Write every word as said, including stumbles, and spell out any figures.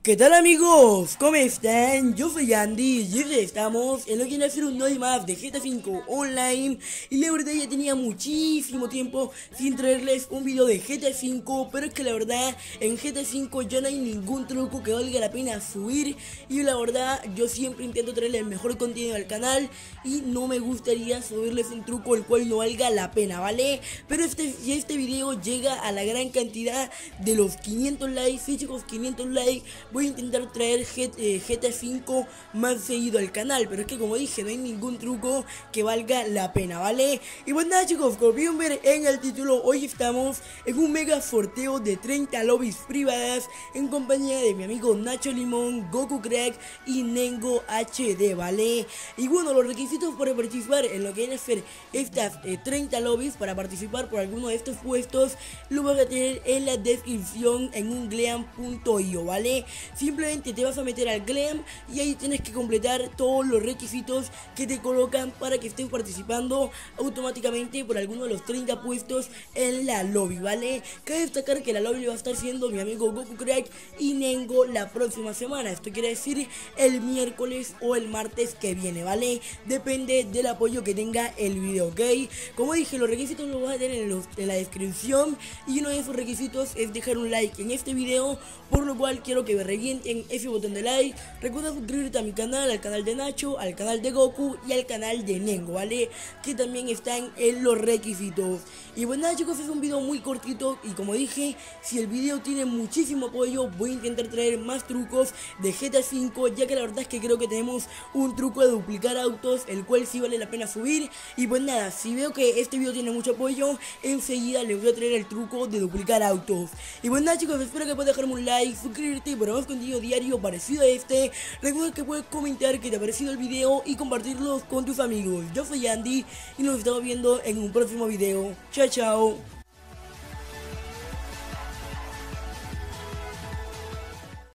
¿Qué tal amigos? ¿Cómo están? Yo soy Andy y hoy estamos en lo que viene a ser un nuevo map de G T A cinco Online. Y la verdad ya tenía muchísimo tiempo sin traerles un video de G T A cinco, pero es que la verdad en G T A cinco ya no hay ningún truco que valga la pena subir. Y la verdad yo siempre intento traerles el mejor contenido al canal y no me gustaría subirles un truco el cual no valga la pena, ¿vale? Pero este, si este video llega a la gran cantidad de los quinientos likes, sí chicos, quinientos likes, voy a intentar traer G T A cinco más seguido al canal. Pero es que como dije, no hay ningún truco que valga la pena, ¿vale? Y pues nada chicos, como pudieron ver en el título, hoy estamos en un mega sorteo de treinta lobbies privadas en compañía de mi amigo Nacho Limón, Goku Crack y Nengo H D, ¿vale? Y bueno, los requisitos para participar en lo que viene a ser estas eh, treinta lobbies, para participar por alguno de estos puestos, lo vas a tener en la descripción en un gleam punto io, ¿vale? Simplemente te vas a meter al Gleam y ahí tienes que completar todos los requisitos que te colocan para que estés participando automáticamente por alguno de los treinta puestos en la lobby, ¿vale? Cabe destacar que la lobby va a estar siendo mi amigo Goku Crack y Nengo la próxima semana. Esto quiere decir el miércoles o el martes que viene, ¿vale? Depende del apoyo que tenga el video, ¿ok? Como dije, los requisitos los vas a tener en, los, en la descripción, y uno de esos requisitos es dejar un like en este video, por lo cual quiero que me revienten ese botón de like. Recuerda suscribirte a mi canal, al canal de Nacho, al canal de Goku y al canal de Nengo, ¿vale? Que también están en los requisitos. Y pues nada chicos, es un video muy cortito y como dije, si el video tiene muchísimo apoyo, voy a intentar traer más trucos de G T A cinco, ya que la verdad es que creo que tenemos un truco de duplicar autos, el cual sí vale la pena subir. Y pues nada, si veo que este video tiene mucho apoyo, enseguida les voy a traer el truco de duplicar autos. Y pues nada chicos, espero que puedas dejarme un like, suscribirte para más contenido diario parecido a este. Recuerda que puedes comentar qué te ha parecido el video y compartirlo con tus amigos. Yo soy Andy y nos estamos viendo en un próximo video. Chao, chao.